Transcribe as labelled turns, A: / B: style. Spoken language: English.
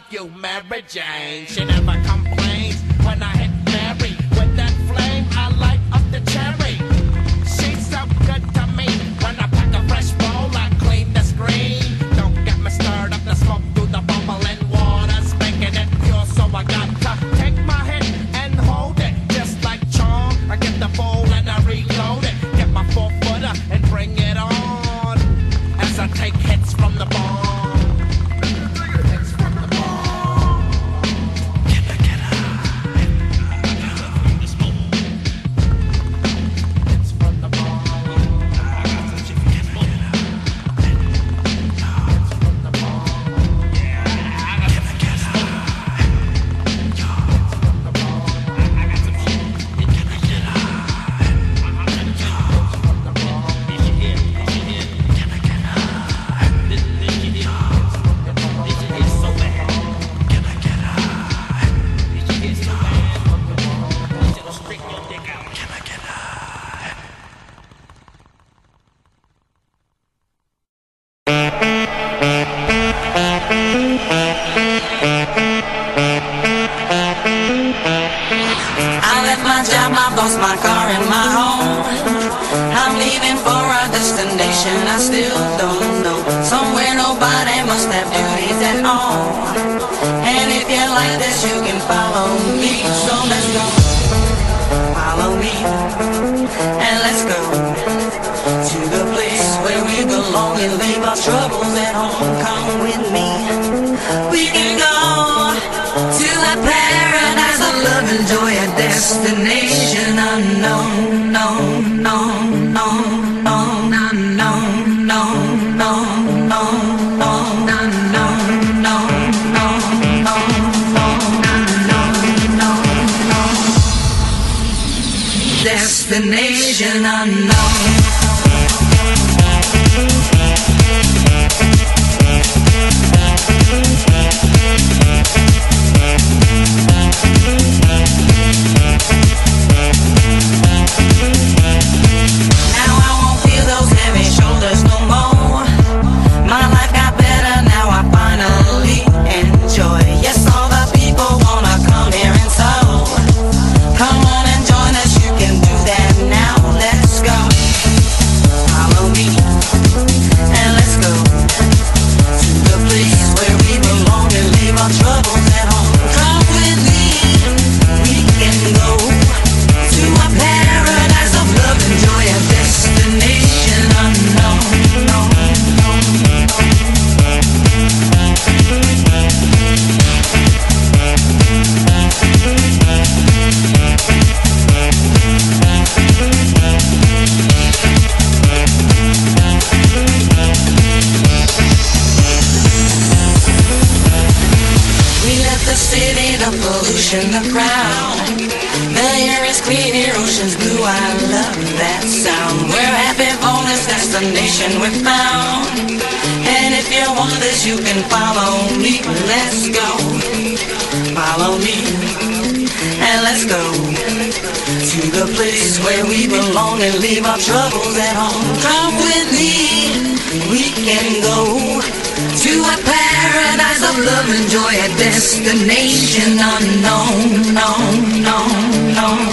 A: love you, Mary Jane. She never complains when I hit Mary with that flame. I light up the cherry. She's so good to me. When I pack a fresh bowl, I clean the screen. Don't get me stirred up the smoke through the bubbling water's making it pure, so I got to take my hit and hold it just like charm. I get the bowl and I reload it. Get my 4-footer and bring it on as I take hits from the bomb.
B: My car and my home. I'm leaving for a destination I still don't know. Somewhere nobody must have duties at all. And if you like this, you can follow me. So let's go. Follow me. And let's go to the place where we belong and leave our troubles at home. Come with me. We can go to a paradise of love and joy, a destination unknown, no, no, no, no, no, no, no, no, no, no, no, destination unknown. The crowd, the air is clear, ocean's blue, I love that sound. We're happy for this destination we found. And if you want this, you can follow me. Let's go, follow me, and let's go to the place where we belong and leave our troubles at home. Come with me, we can go to a paradise of love and joy, a destination unknown, no, no, no.